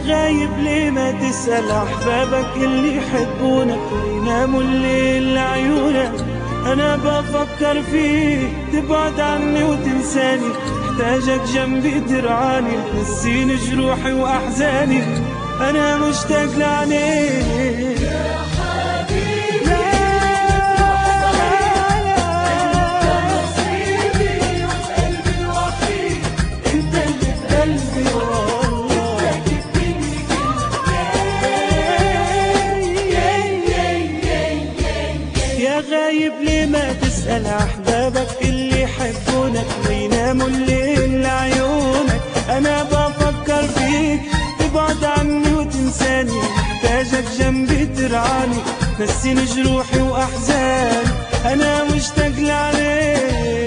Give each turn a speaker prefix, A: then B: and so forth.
A: غايب ليه ما تسأل أحبابك اللي يحبونك ويناموا الليل لعيونك. أنا بفكر فيك تبعد عني وتنساني، محتاجك جنبي ترعاني تنسيني جروحي وأحزاني. أنا مشتاق لعينيك يا حبيبي يا نصيبي وقلبي الوحيد، انت اللي في قلبي والله. يا غايب ليه ما تسأل أحبابك اللي يحبونك ويناموا الليل لعيونك. أنا بفكر فيك تبعد عني وتنساني، محتاجك جنبي ترعاني تنسيني جروحي وأحزاني. أنا مشتاق لعليك